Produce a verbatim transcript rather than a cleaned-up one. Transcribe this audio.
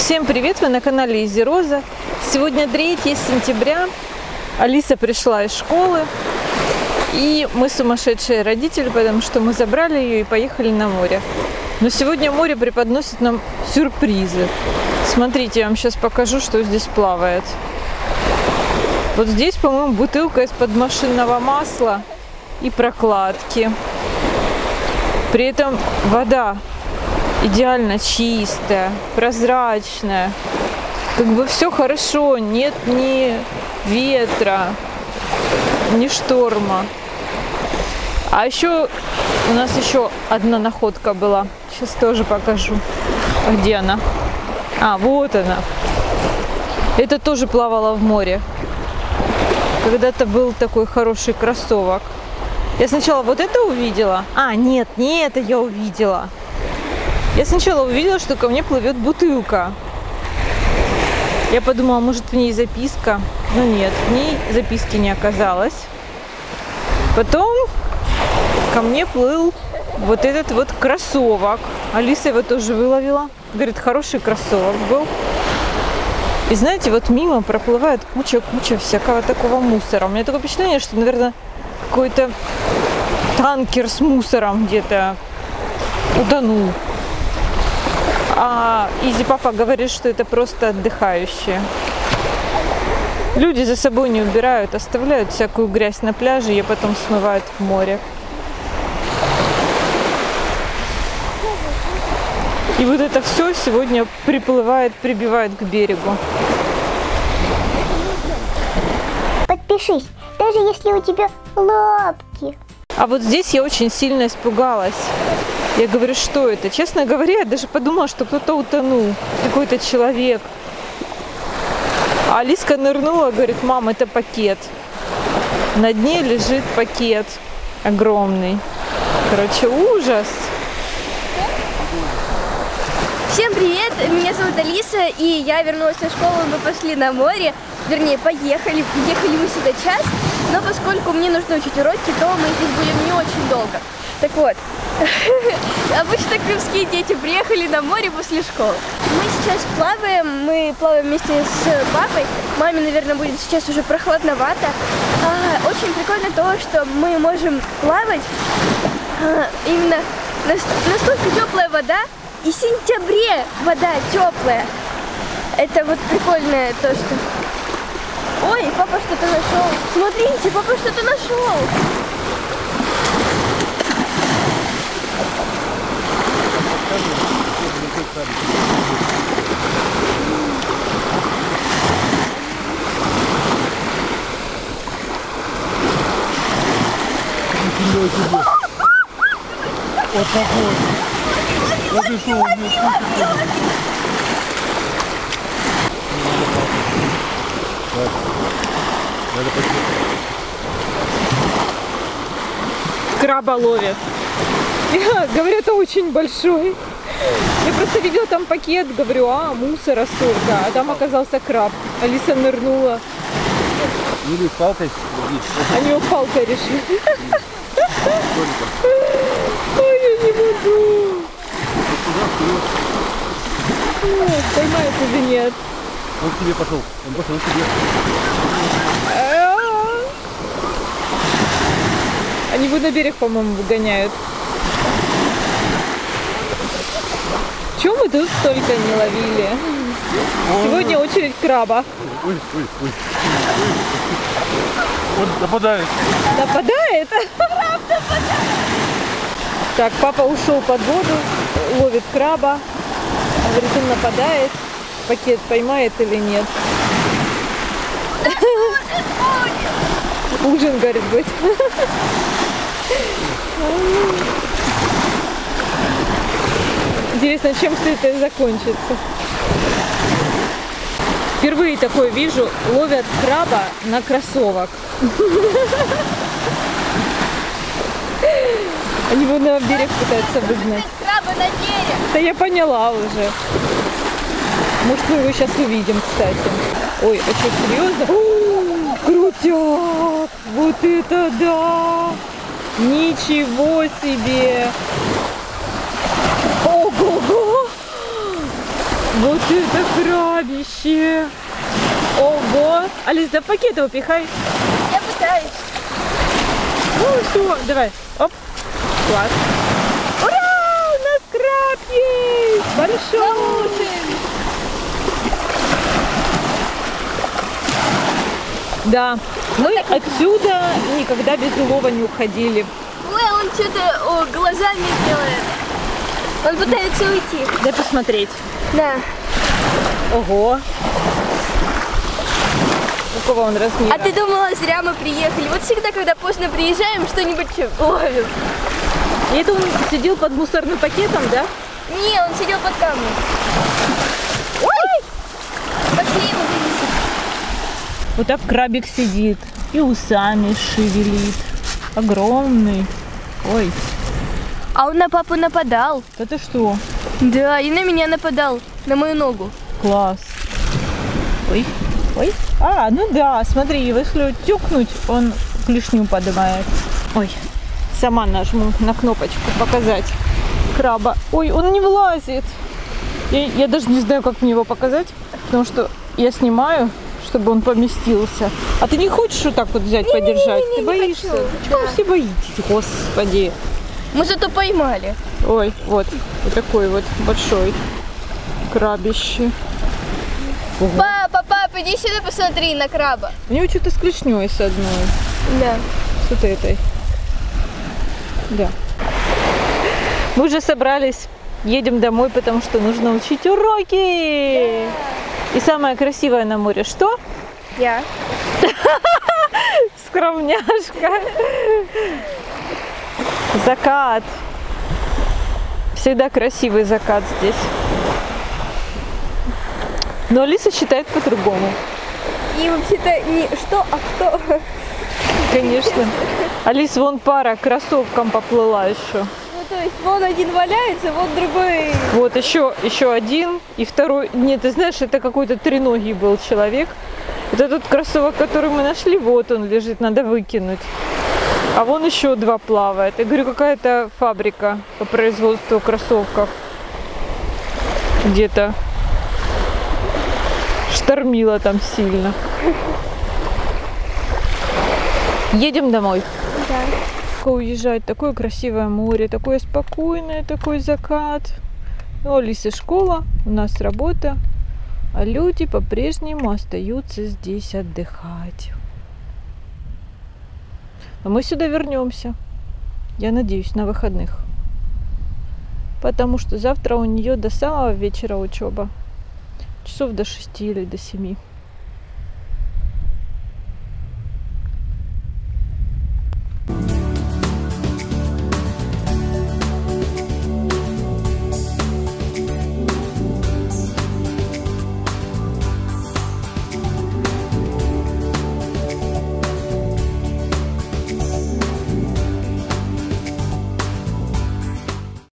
Всем привет! Вы на канале Изи Роза. Сегодня третье сентября. Алиса пришла из школы. И мы сумасшедшие родители, потому что мы забрали ее и поехали на море. Но сегодня море преподносит нам сюрпризы. Смотрите, я вам сейчас покажу, что здесь плавает. Вот здесь, по-моему, бутылка из-под машинного масла и прокладки. При этом вода идеально чистая, прозрачная. Как бы все хорошо, нет ни ветра, ни шторма. А еще у нас еще одна находка была. Сейчас тоже покажу. А где она? А, вот она. Это тоже плавало в море. Когда-то был такой хороший кроссовок. Я сначала вот это увидела. А, нет, не это я увидела. Я сначала увидела, что ко мне плывет бутылка. Я подумала, может, в ней записка. Но нет, в ней записки не оказалось. Потом ко мне плыл вот этот вот кроссовок. Алиса его тоже выловила. Говорит, хороший кроссовок был. И знаете, вот мимо проплывает куча-куча всякого такого мусора. У меня такое впечатление, что, наверное, какой-то танкер с мусором где-то утонул. А Изи папа говорит, что это просто отдыхающие. Люди за собой не убирают, оставляют всякую грязь на пляже и потом смывают в море. И вот это все сегодня приплывает, прибивает к берегу. Подпишись, даже если у тебя лапки. А вот здесь я очень сильно испугалась. Я говорю, что это? Честно говоря, я даже подумала, что кто-то утонул, какой-то человек. А Алиска нырнула, говорит, мам, это пакет. На дне лежит пакет огромный. Короче, ужас. Всем привет, меня зовут Алиса, и я вернулась на школу, мы пошли на море, вернее, поехали, ехали мы сюда час, но поскольку мне нужно учить уроки, то мы здесь будем не очень долго. Так вот, обычно крымские дети приехали на море после школы. Мы сейчас плаваем, мы плаваем вместе с папой, маме, наверное, будет сейчас уже прохладновато. А, очень прикольно то, что мы можем плавать, а, именно настолько теплая вода, и в сентябре вода теплая. Это вот прикольное то, что... Ой, папа что-то нашел. Смотрите, папа что-то нашел. Вот такой. Вот и что, вот здесь Краба ловят. Говорят, это очень большой. Я просто видела там пакет, говорю, а, мусора столько. А там оказался краб. Алиса нырнула. Или палкой. Они его палкой решили. Ой, я не могу. Поймает или нет? Он к тебе пошел. Он пошел к тебе. Они его на берег, по-моему, выгоняют. Чего мы тут столько не ловили? Сегодня очередь краба. Ой, ой, ой. Он нападает. Нападает? Так, папа ушел под воду, ловит краба. Говорит, он нападает. Пакет поймает или нет? Ужин, говорит, будет. Интересно, чем все это закончится? Впервые такое вижу, ловят краба на кроссовок. Они его на берег пытаются выгнать. Краба на берег. Да я поняла уже. Может, мы его сейчас увидим, кстати. Ой, а что, серьезно? О, крутяк! Вот это да! Ничего себе! Ого-го! Вот это крабище! Ого! Алис, да в пакет его пихай. Я пытаюсь. Ну все, давай. Оп. Класс. Ура! У нас краб есть! Большой! Да, мы отсюда никогда без улова не уходили. Ой, он что-то глазами делает. Он пытается уйти. Дай посмотреть. Да. Ого. Какого он размера? А ты думала, зря мы приехали? Вот всегда, когда поздно приезжаем, что-нибудь ловим. И это он сидел под мусорным пакетом, да? Не, он сидел под камнем. Ой! Пошли его вынесем. Вот так крабик сидит и усами шевелит. Огромный. Ой. А он на папу нападал. Да ты что? Да, и на меня нападал. На мою ногу. Класс. Ой. Ой. А, ну да, смотри, если тюкнуть, он клешню поднимает. Ой. Сама нажму на кнопочку показать краба. Ой, он не влазит. Я, я даже не знаю, как мне его показать, потому что я снимаю, чтобы он поместился. А ты не хочешь вот так вот взять, не, подержать? Не, не, не, ты не боишься? хочу. Чего Да. вы все боитесь, господи? Мы зато поймали. Ой, вот, вот такой вот большой крабище. Ого. Папа, папа, иди сюда посмотри на краба. У него что-то с клешней с одной. Да. С вот этой. Да. Мы уже собрались. Едем домой, потому что нужно учить уроки. И самое красивое на море что? Я. Скромняшка. Закат. Всегда красивый закат здесь. Но Алиса считает по-другому. И вообще-то не что, а кто. Конечно. Алис, вон пара кроссовкам поплыла еще. Ну то есть вон один валяется, вот другой. Вот еще, еще один и второй. Нет, ты знаешь, это какой-то треногий был человек. Вот этот кроссовок, который мы нашли, вот он лежит, надо выкинуть. А вон еще два плавает. Я говорю, какая-то фабрика по производству кроссовков. Где-то штормило там сильно. Едем домой. Да. Уезжать, такое красивое море, такое спокойное, такой закат. Ну, у Алисы школа, у нас работа, а люди по-прежнему остаются здесь отдыхать. Но мы сюда вернемся, я надеюсь, на выходных. Потому что завтра у нее до самого вечера учеба. Часов до шести или до семи.